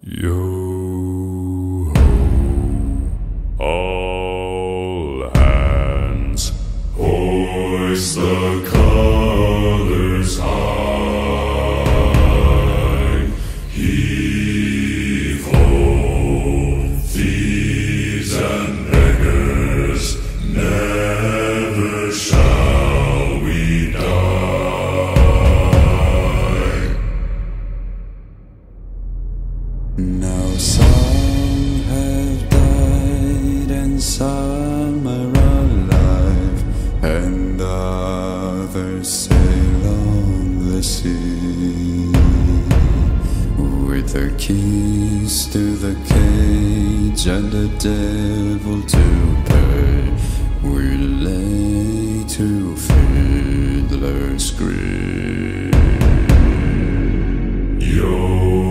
Yo ho, all hands, hoist the colors high. Heave ho, thieves and beggars, never shall we die. Now some have died and some are alive, and others sail on the sea. With the keys to the cage and the devil to pay, we lay to fiddler's grave. Yo